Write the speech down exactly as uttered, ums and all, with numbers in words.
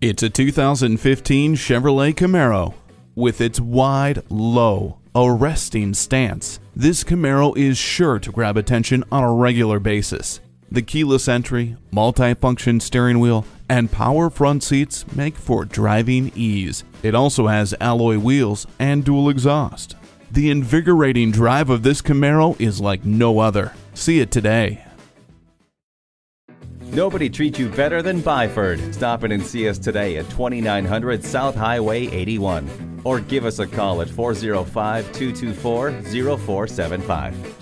It's a two thousand fifteen Chevrolet Camaro. With its wide, low, arresting stance, this Camaro is sure to grab attention on a regular basis. The keyless entry, multi-function steering wheel, and power front seats make for driving ease. It also has alloy wheels and dual exhaust. The invigorating drive of this Camaro is like no other. See it today. Nobody treats you better than Byford. Stop in and see us today at twenty-nine hundred South Highway eighty-one. Or give us a call at four oh five, two two four, oh four seven five.